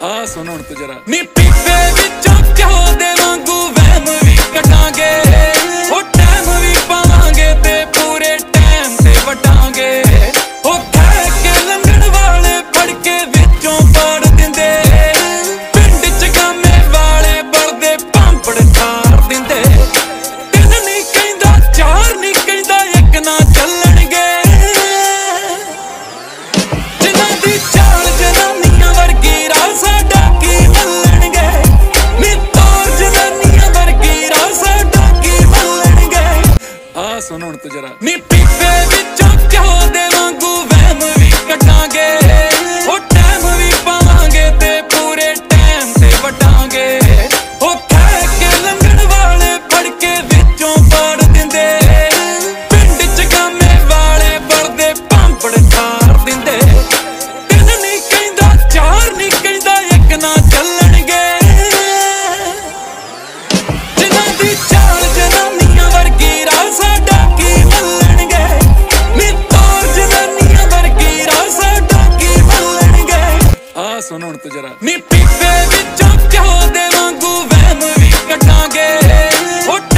आ सुन हुण तू जरा नी पीपे विचों क्यों दे वांगू वहम भी कटांगे ओ टाइम भी पावांगे ते पूरे टाइम ते वटांगे ओ कह के लंघण वाले फड़ के विचों पाड़ दिंदे पिंड च गामे वाले बड़दे पांपड़ थार दिंदे तिन नहीं कहंदा चार नहीं कहंदा एक ना चलणगे जिन्हां दी चाल जनानियां वर्गी राह साडा की मल्लणगे नी तोर जनानियां वर्गी राह साडा की मल्लणगे आ सुन हुण तू जरा नी पीपे विचों क्यों दे वांगू वहम भी कटांगे ओ टाइम भी पावांगे ते पूरे टाइम ते वटांगे ओ कह के लंघण वाले फड़ के विचों पाड़ दिंदे पिंड च गामे वाले बड़दे पांपड़ थार दिंदे तिन नहीं कहंदा चार नहीं कहंदा एक ना चलणगे जिन्हां दी चाल जनानियां वर्गी राह साडा की मल्लणगे नी तोर जनानियां वर्गी राह साडा की मल्लणगे आ सुन हुण तू जरा नी पीपे विचों क्यों दे वांगू वहम भी कटांगे ओ